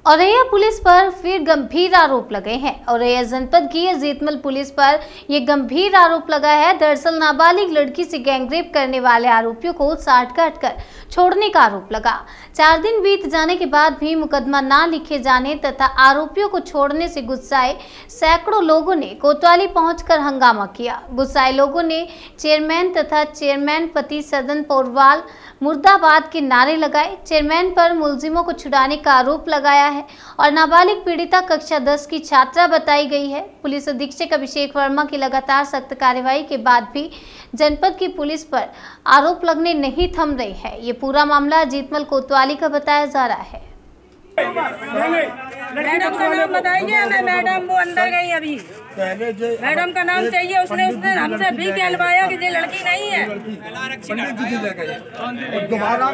Auraiya police पर फिर गंभीर आरोप लगे हैं। औरैया जनपद की जीतमल पुलिस पर यह गंभीर आरोप लगा है। दरअसल नाबालिग लड़की से गैंगरेप करने वाले आरोपियों को साठ काट कर छोड़ने का आरोप लगा। 4 दिन बीत जाने के बाद भी मुकदमा ना लिखे जाने तथा आरोपियों को छोड़ने से गुस्साए सैकड़ों लोगों ने कोतवाली पहुंचकर हंगामा किया। गुस्साए लोगों ने चेयरमैन तथा चेयरमैन पति सदन पोरवाल मुर्दाबाद के नारे लगाए। चेयरमैन पर मुलजिमों को छुड़ाने का आरोप लगाया है और नाबालिग पीड़िता कक्षा 10 की छात्रा बताई गई है। पुलिस अधीक्षक अभिषेक वर्मा की लगातार सख्त कार्रवाई के बाद भी जनपद की पुलिस पर आरोप लगने नहीं थम रहे हैं। ये पूरा मामला जीतमल कोतवाली का बताया जा रहा है। मैडम का नाम बताइए हमें। मैडम वो अंदर गई अभी। मैडम का नाम चाहिए। उसने हमसे भी कहलवाया कि ये लड़की नहीं है। दोबारा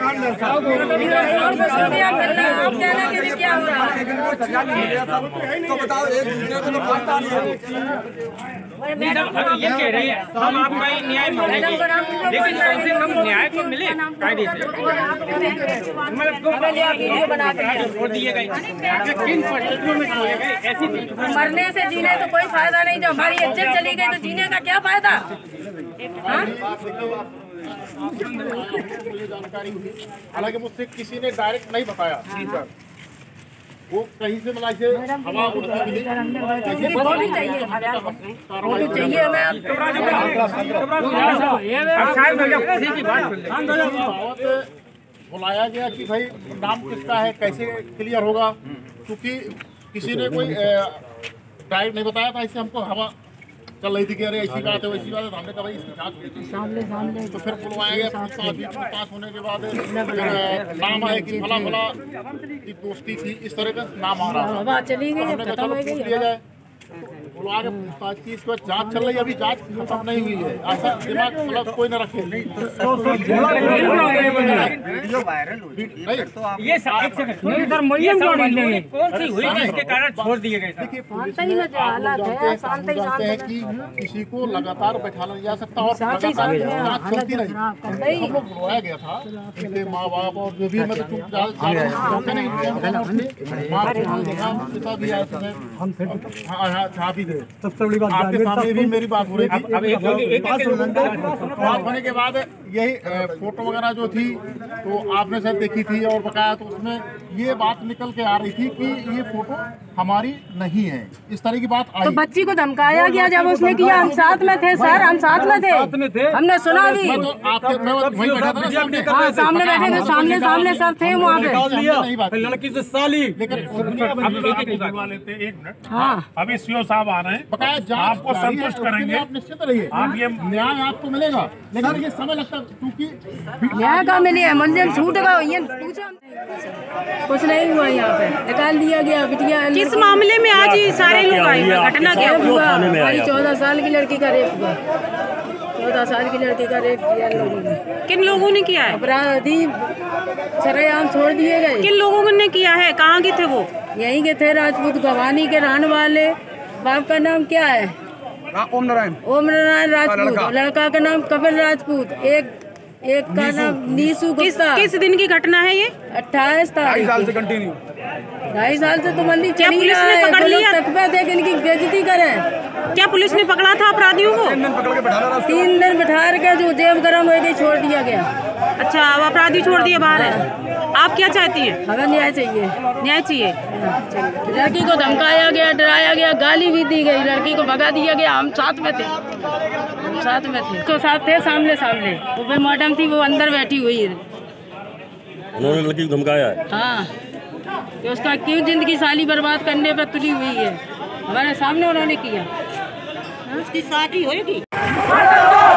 क्या हो रहा है? तो बताओ, एक दूसरे को तो मारता नहीं है। ये कह रही है हम आपका ही न्याय मांगेंगे, लेकिन कम से कम न्याय तो मिले कायदे से। छोड़ दिए गए, किन परिस्थितियों में छोड़े गए? ऐसी मरने से जीने तो कोई फायदा नहीं। जब हमारी इज्जत चली गई तो जीने का क्या फायदा? जानकारी हुई, हालांकि मुझसे किसी ने डायरेक्ट नहीं बताया। वो कहीं से मतलब से हवा उड़ती मिली। चाहिए बुलाया गया कि भाई नाम किसका है, कैसे क्लियर होगा, क्योंकि किसी ने कोई डायरेक्ट नहीं बताया था। इससे हमको हवा चल रही थी कि अरे ऐसी बात है वैसी बात है। हमने कहा भाई इसकी जांच सामने तो फिर बुलवाया गया। पूछताछ होने के बाद नाम आया कि फला फला की दोस्ती थी, इस तरह का नाम आ रहा था। चली गई, हमने कहा चलो पूछ लिया जाए। बुलवा के पूछताछ की। इसके बाद जांच चल रही है, अभी जांच खत्म नहीं हुई है। ऐसा दिमाग मतलब कोई न रखे। ये कौन सी हुई जिसके कारण छोड़ दिए गए? देखिए, जानते हैं कि किसी को लगातार बैठा नहीं जा सकता और लगातार जांच चलती रही। हम लोग बुलवाया गया था, इनके माँ बाप और जो भी मतलब सबसे बड़ी बात आपके सामने भी मेरी बात हो रही थी। बात होने के बाद यही फोटो वगैरह जो थी तो आपने शायद देखी थी और बताया, तो उसमें ये बात निकल के आ रही थी कि ये फोटो हमारी नहीं है। इस तरह की बात आई। तो बच्ची को धमकाया गया जब उसने किया। हम साथ में थे सर, हम साथ में थे, हमने सुना भी। मैं वहीं बैठा था सामने। हाँ, सामने बैठे थे, सामने सब थे वहाँ पे। लड़की से साली लेकिन एक मिनट। हाँ, अभी सीओ साहब आ रहे हैं, आपको संतुष्ट करेंगे। आप निश्चित रहिए, आप ये न्याय आपको मिलेगा, लेकिन ये समय लगता है क्योंकि न्याय का मिली है। मंजिल छूट गया, कुछ नहीं हुआ। यहाँ पे निकाल दिया गया बिटिया। किस मामले में आज ही सारे लोग आए? घटना क्या हुआ? हमारी 14 साल की लड़की का रेप हुआ। 14 साल की लड़की का रेप किया लोगों ने। किन लोगों ने किया है? अपराधी सरेआम छोड़ दिए गए। किन लोगों ने किया है? कहाँ के थे वो? यहीं के थे, राजपूत गवानी के रहने वाले। बाप का नाम क्या है? ओम नारायण राजपूत। लड़का का नाम कपिल राजपूत। एक का नाम नीसू गुप्ता। किस दिन की घटना है ये? 28 तारीख। 2.5 साल से तो मंदिर क्या पुलिस ने पकड़ लिया? इनकी बेइज्जती करें। क्या पुलिस ने पकड़ा था अपराधियों को? 3 दिन बिठा के जो जेब गरम हो गई, छोड़ दिया गया। अच्छा, अब अपराधी छोड़ दिए बाहर है। आप क्या चाहती हैं? हमें न्याय चाहिए। न्याय चाहिए। लड़की को धमकाया गया, डराया गया, गाली भी दी गई, लड़की को भगा दिया गया। हम साथ में थे, तो साथ थे सामने। वो भी मैडम थी, वो अंदर बैठी हुई है। उन्होंने लड़की को धमकाया है? हाँ, तो उसका क्यों जिंदगी साली बर्बाद करने पर तुली हुई है? हमारे सामने उन्होंने किया। उसकी शादी होगी।